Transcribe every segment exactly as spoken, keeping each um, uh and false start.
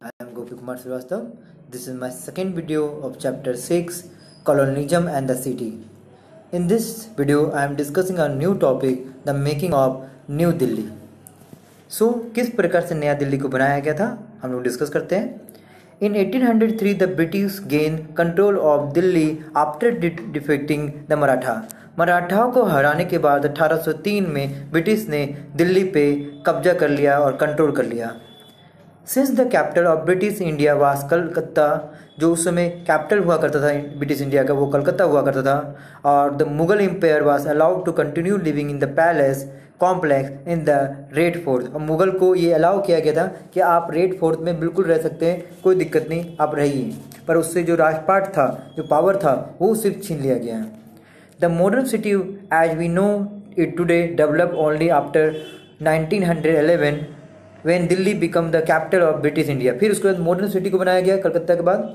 I am Gopi Kumar Srivastava. This is my second video of chapter six, Colonialism and the City. In this video, I am discussing a new topic, the making of New Delhi. So, किस प्रकार से नया दिल्ली को बनाया गया था हम लोग डिस्कस करते हैं. In eighteen oh three, the British gained control of Delhi after defeating the Maratha. मराठाओं को हराने के बाद अठारह सौ तीन में ब्रिटिश ने दिल्ली पे कब्जा कर लिया और कंट्रोल कर लिया. Since the capital of British India was Calcutta, जो उस समय कैपिटल हुआ करता था ब्रिटिश इंडिया का वो कलकत्ता हुआ करता था, और the Mughal empire was allowed to continue living in the palace complex in the Red Fort. और मुगल को ये अलाउ किया गया था कि आप रेड फोर्ट में बिल्कुल रह सकते हैं, कोई दिक्कत नहीं, आप रहिए. पर उससे जो राजपाट था, जो पावर था, वो सिर्फ छीन लिया गया. The modern city as we know it today develop only after nineteen eleven when Delhi become the capital of British India. फिर उसके बाद मॉडर्न सिटी को बनाया गया कलकत्ता के बाद,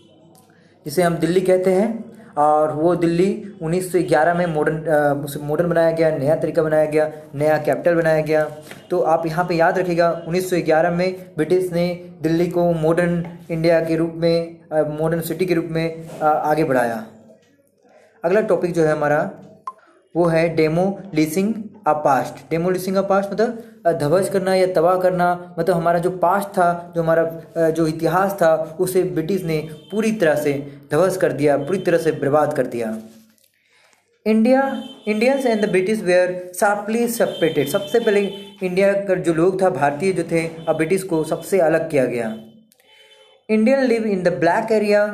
जिसे हम दिल्ली कहते हैं. और वो दिल्ली उन्नीस सौ ग्यारह में मॉडर्न मॉडर्न बनाया गया, नया तरीका बनाया गया, नया कैपिटल बनाया गया. तो आप यहाँ पे याद रखिएगा, उन्नीस सौ ग्यारह में ब्रिटिश ने दिल्ली को मॉडर्न इंडिया के रूप में, मॉडर्न सिटी के रूप में आगे बढ़ाया. अगला टॉपिक जो है हमारा वो है डेमोलिशिंग अ पास्ट. डेमोलिशिंग अ पास्ट मतलब ध्वस्त करना या तबाह करना. मतलब हमारा जो पास्ट था, जो हमारा जो इतिहास था, उसे ब्रिटिश ने पूरी तरह से ध्वस्त कर दिया, पूरी तरह से बर्बाद कर दिया. India Indians and the British were sharply separated. सबसे पहले इंडिया का जो लोग था, भारतीय जो थे, अब ब्रिटिश को सबसे अलग किया गया. Indian live in the black area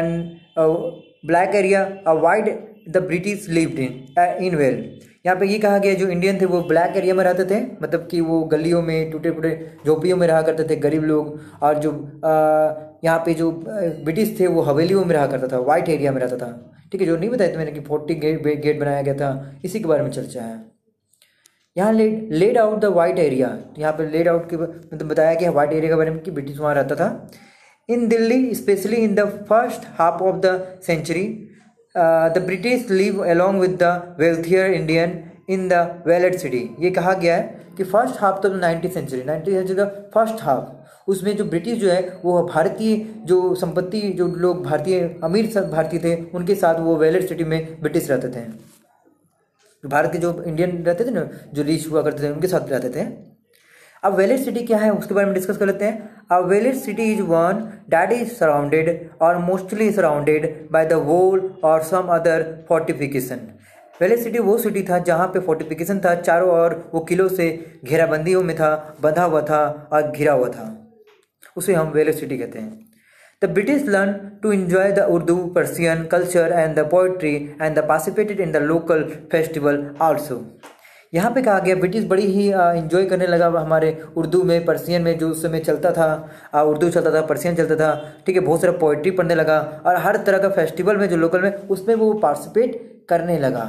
and black area a wide the British lived in in well. यहाँ पे ये कहा गया जो इंडियन थे वो ब्लैक एरिया में रहते थे, मतलब कि वो गलियों में, टूटे फूटे झोपड़ियों में रहा करते थे गरीब लोग. और जो यहाँ पे जो ब्रिटिश थे वो हवेलियों में रहा करता था, वाइट एरिया में रहता था. ठीक है, जो नहीं बताया था मैंने कि फोर्टी गेट गेट बनाया गया था, इसी के बारे में चर्चा है. यहाँ laid laid out the white area. यहाँ पे लेड आउट के मतलब बताया गया वाइट एरिया के बारे में कि ब्रिटिश वहाँ रहता था. In Delhi especially in the first half of the century the British live along with the wealthier Indian in the walled city. ये कहा गया है कि फर्स्ट हाफ तो नाइनटीन सेंचुरी नाइनटीन सेंचुरी का फर्स्ट हाफ, उसमें जो ब्रिटिश जो है वो भारतीय जो संपत्ति, जो लोग भारतीय अमीर सब भारतीय थे, उनके साथ वो वेलेड सिटी में ब्रिटिश रहते थे. भारत के जो इंडियन रहते थे ना, जो रिच हुआ करते थे, उनके साथ रहते थे. अब वेलेड सिटी क्या है उसके बारे में डिस्कस कर लेते हैं. अब walled city is one that is surrounded और mostly surrounded by the wall और some other fortification. Walled city वो सिटी था जहाँ पे फोर्टिफिकेशन था, चारों ओर वो किलों से घेराबंदियों में था, बंधा हुआ था और घिरा हुआ था, उसे हम वेलेड सिटी कहते हैं. The British learn to enjoy the Urdu, Persian culture and the poetry and the participated in the local festival also. यहाँ पे कहा गया ब्रिटिश बड़ी ही इंजॉय करने लगा हमारे उर्दू में, पर्सियन में, जो उस समय चलता था, उर्दू चलता था, पर्सियन चलता था. ठीक है, बहुत सारा पोइट्री पढ़ने लगा, और हर तरह का फेस्टिवल में जो लोकल में, उसमें वो पार्टिसिपेट करने लगा.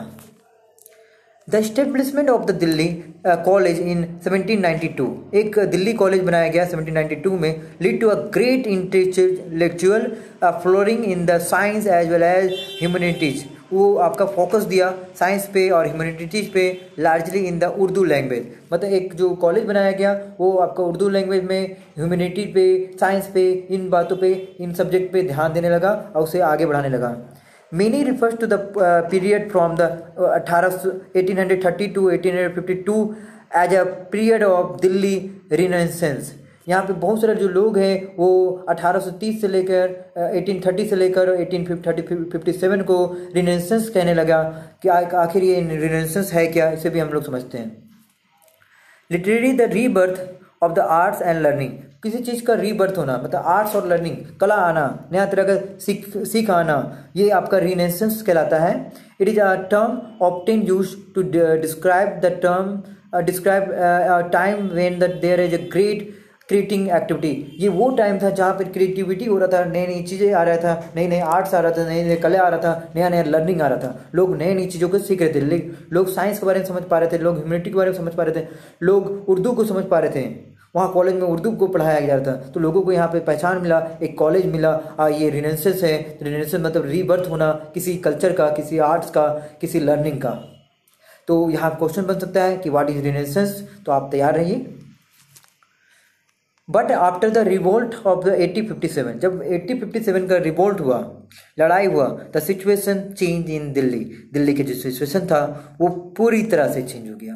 The establishment of the Delhi college in seventeen ninety two. एक दिल्ली कॉलेज बनाया गया सेवनटीन नाइन्टी टू में, lead to a great intellectual flowering in the science as well as humanities. वो आपका फोकस दिया साइंस पे और ह्यूमैनिटीज पे, largely in the Urdu language. मतलब एक जो कॉलेज बनाया गया वो आपका उर्दू लैंग्वेज में, ह्यूमैनिटी पे, साइंस पे, इन बातों पे, इन सब्जेक्ट पे ध्यान देने लगा और उसे आगे बढ़ाने लगा. Many refers to the period from the अठारह eighteen thirty two eighteen fifty two as a period of Delhi renaissance. यहाँ पे बहुत सारे जो लोग हैं वो अठारह सौ तीस से लेकर अठारह थर्टी से लेकर अठारह फिफ्टी सेवन को रिनेसेंस कहने लगा. कि आखिर ये रिनेसेंस है क्या, इसे भी हम लोग समझते हैं. Literary the rebirth of the arts and learning. किसी चीज़ का रीबर्थ होना मतलब आर्ट्स और लर्निंग, कला आना, नया तरह का सीख सीख आना, ये आपका रिनेसेंस कहलाता है. It is a term often used to describe the term describe time when the there is a great creating activity. ये वो टाइम था जहाँ पर क्रिएटिविटी हो रहा था, नई नई चीज़ें आ रहा था, नई नई आर्ट्स आ रहा था, नई नई कला आ रहा था, नया नया लर्निंग आ रहा था. लोग नई नई चीज़ों को सीख रहे थे, लोग साइंस के बारे में समझ पा रहे थे, लोग ह्यूमैनिटी के बारे में समझ पा रहे थे, लोग उर्दू को समझ पा रहे थे. वहाँ कॉलेज में उर्दू को पढ़ाया जा रहा था, तो लोगों को यहाँ पे पहचान मिला, एक कॉलेज मिला. आ, ये रिनेसेंस है. रिनेसेंस मतलब रीबर्थ होना किसी कल्चर का, किसी आर्ट्स का, किसी लर्निंग का. तो यहाँ क्वेश्चन बन सकता है कि व्हाट इज रिनेसेंस, तो आप तैयार रहिए. But after the revolt of the eighty fifty seven, जब एटी फिफ्टी सेवन का रिवोल्ट हुआ, लड़ाई हुआ, the situation change in Delhi, Delhi के जो सिचुएशन था वो पूरी तरह से चेंज हो गया।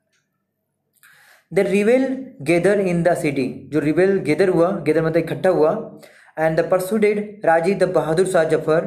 द रिवेल गेदर इन द सिटी, जो रिवेल गेदर हुआ, गेदर मतलब इकट्ठा हुआ, एंड द परसुडेड राजी the Bahadur Shah Zafar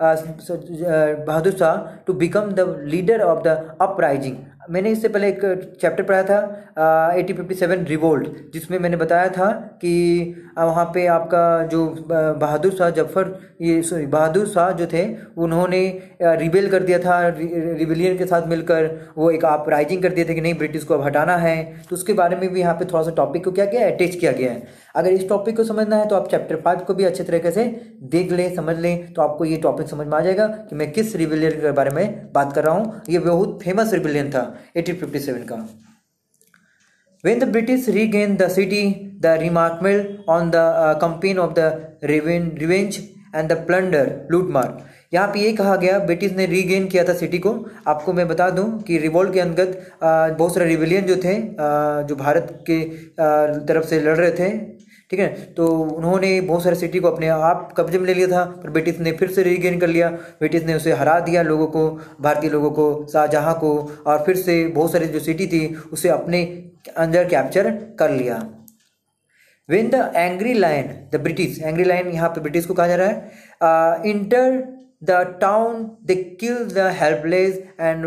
Bahadur Shah to become the leader of the uprising. मैंने इससे पहले एक चैप्टर पढ़ा था एटी फिफ्टी सेवन रिवोल्ट, जिसमें मैंने बताया था कि वहाँ पे आपका जो बहादुर शाह जफर ये सॉरी बहादुर शाह जो थे उन्होंने रिबेल कर दिया था, रिबेलियन के साथ मिलकर वो एक अपराइजिंग कर दिए थे कि नहीं ब्रिटिश को अब हटाना है। तो उसके बारे में भी यहाँ पे थोड़ा सा टॉपिक को क्या किया अटैच किया गया है। अगर इस टॉपिक को समझना है तो आप चैप्टर फाइव को भी अच्छे तरीके से देख लें, समझ लें, तो आपको ये टॉपिक समझ में आ जाएगा कि मैं किस रिबेलियन के बारे में बात कर रहा हूँ। ये बहुत फेमस रिबेलियन था एटीन फिफ्टी सेवन का। When the British regained the city, the remarkable on the uh, campaign of the revenge and the plunder, लूटमार, यहाँ पे ये कहा गया ब्रिटिश ने रीगेन किया था सिटी को। आपको मैं बता दूं कि रिवोल्ट के अंतर्गत बहुत सारे रिबेलियन जो थे आ, जो भारत के आ, तरफ से लड़ रहे थे, ठीक है, तो उन्होंने बहुत सारे सिटी को अपने आप कब्जे में ले लिया था, पर ब्रिटिश ने फिर से रीगेन कर लिया। ब्रिटिश ने उसे हरा दिया, लोगों को, भारतीय लोगों को, शाहजहाँ को, और फिर से बहुत सारी जो सिटी थी उसे अपने अंदर कैप्चर कर लिया। When the angry lion, the British, angry lion यहाँ पे ब्रिटिश को कहा जा रहा है, enter the town, they kill the helpless and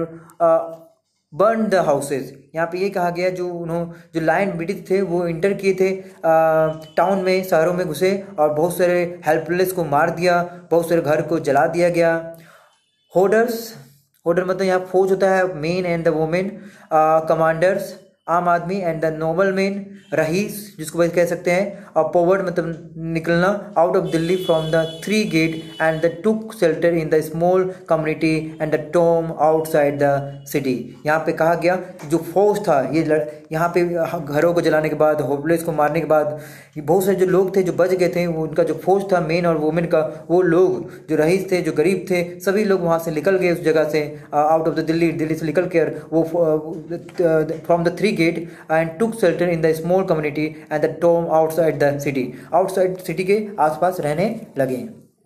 burn the houses. यहाँ पे ये कहा गया जो उन्होंने जो लायन ब्रिटिश थे वो इंटर किए थे टाउन में, शहरों में घुसे और बहुत सारे हेल्पलेस को मार दिया, बहुत सारे घर को जला दिया गया। होडर्स, होडर मतलब यहाँ फौज होता है, men and the women, commanders आम आदमी, एंड द नोबल मैन रईस जिसको वैसे कह सकते हैं, और पोवर्ड मतलब निकलना, out of Delhi from the three gate and the took shelter in the small community and the tomb outside the city. यहाँ पे कहा गया कि जो फौज था ये लड़ यहाँ पे घरों को जलाने के बाद, होपलेस को मारने के बाद, ये बहुत सारे जो लोग थे जो बच गए थे, उनका जो फौज था मेन और वुमेन का, वो लोग जो रईस थे, जो गरीब थे, सभी लोग वहाँ से निकल गए उस जगह से, out of the Delhi, Delhi से निकल कर वो from the three gate and took shelter in the small community and the tomb outside the city, outside city के आसपास रहने लगे।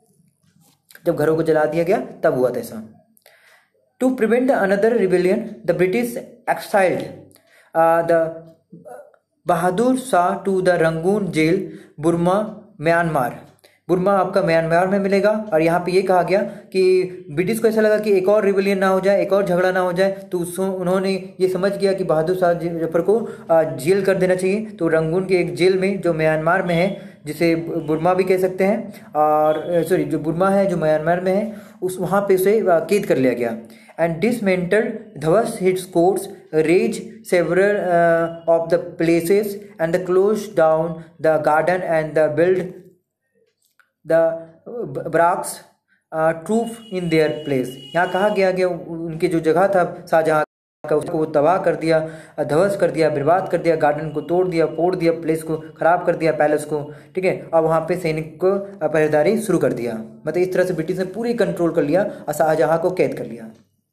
जब घरों को जला दिया गया तब हुआ था ऐसा। To prevent another rebellion the British exiled the Bahadur Shah to the Rangoon jail, Burma, Myanmar. Burma आपका म्यांमार में मिलेगा। और यहाँ पे ये कहा गया कि ब्रिटिश को ऐसा लगा कि एक और रिबेलियन ना हो जाए, एक और झगड़ा ना हो जाए, तो उन्होंने ये समझ किया कि बहादुर शाह जफर को जेल कर देना चाहिए। तो रंगून के एक जेल में जो म्यांमार में है, जिसे बुर्मा भी कह सकते हैं, और सॉरी जो बुर्मा है जो म्यांमार में है, उस वहाँ पे उसे कैद कर लिया गया। एंड डिसमेंटल्ड धवस its courts, raze several of the places and the close down the garden and the build the barracks ट्रूफ इन देयर प्लेस। यहाँ कहा गया कि उनकी जो जगह था शाहजहाँ का, उसको वो तबाह कर दिया, ध्वस्त कर दिया, बर्बाद कर दिया, गार्डन को तोड़ दिया, फोड़ दिया, प्लेस को खराब कर दिया, पैलेस को, ठीक है, और वहाँ पे सैनिक को पहरेदारी शुरू कर दिया। मतलब इस तरह से ब्रिटिश ने पूरी कंट्रोल कर लिया और शाहजहाँ को कैद कर लिया।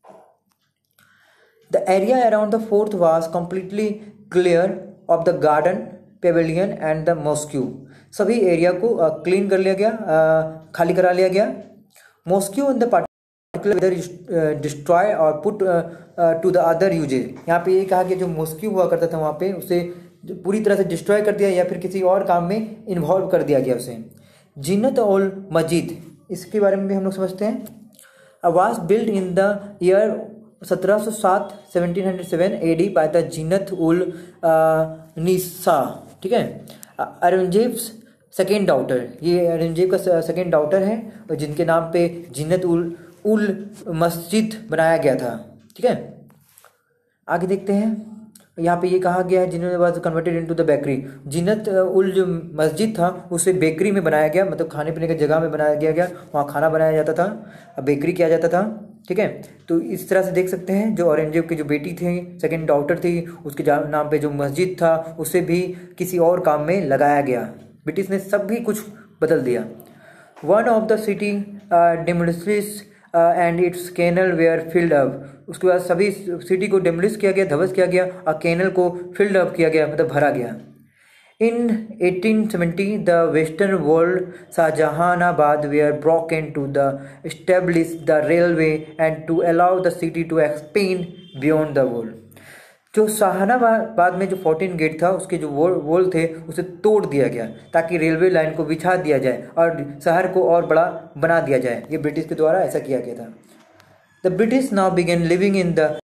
The area around the fort was completely clear of the garden, pavilion and the mosque. सभी एरिया को क्लीन कर लिया गया, खाली करा लिया गया। Mosque in the particular destroy और put to the other uses. यहाँ पे ये कहा कि जो मॉस्क्यू हुआ करता था वहाँ पे उसे पूरी तरह से डिस्ट्रॉय कर दिया या फिर किसी और काम में इन्वॉल्व कर दिया गया उसे। जिन्नत उल मस्जिद, इसके बारे में भी हम लोग समझते हैं। Was build in the year सत्रह सौ सात seventeen hundred seven A D by the Zinat ul Nisa, ठीक है, औरंगजेब्स सेकेंड डॉटर। ये औरंगजेब का सेकेंड डॉटर है जिनके नाम पे जिन्नत उल उल मस्जिद बनाया गया था, ठीक है। आगे देखते हैं, यहाँ पे ये कहा गया है जिन्होंने was converted into the bakery. Zinat ul जो मस्जिद था उसे बेकरी में बनाया गया, मतलब खाने पीने की जगह में बनाया गया गया वहाँ खाना बनाया जाता था, बेकरी किया जाता था, ठीक है। तो इस तरह से देख सकते हैं जो औरंगजेब की जो बेटी थी, सेकंड डॉटर थी, उसके नाम पे जो मस्जिद था उसे भी किसी और काम में लगाया गया। ब्रिटिश ने सब भी कुछ बदल दिया। One of the city demolish and its canal were filled up. उसके बाद सभी सिटी को डिमोलिश किया गया, ध्वस्त किया गया और कैनल को फिल्ड अप किया गया, मतलब भरा गया। In eighteen seventy, the western world Shahjahanabad were broken to the establish the railway and to allow the city to expand beyond the wall. जो शाहनाबाद में जो फोर्टीन गेट था उसके जो वॉल वॉल थे उसे तोड़ दिया गया ताकि रेलवे लाइन को बिछा दिया जाए और शहर को और बड़ा बना दिया जाए। ये ब्रिटिश के द्वारा ऐसा किया गया था। The British now began living in the